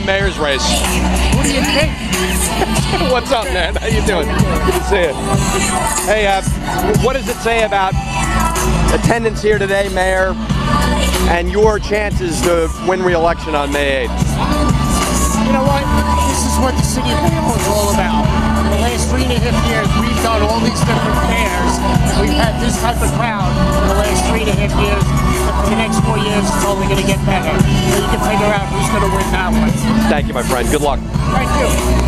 mayor's race. What do you think? What's up, man? How you doing? Good to see you. Hey, what does it say about attendance here today, Mayor, and your chances to win re-election on May 8th? You know what? This is what the city of Bayonne is all about. In the last 3.5 years, we've done all these different fairs. We've had this type of crowd for the last 3.5 years. And for the next 4 years, it's only going to get better. So you can figure out who's going to win that one. Thank you, my friend. Good luck. Thank you.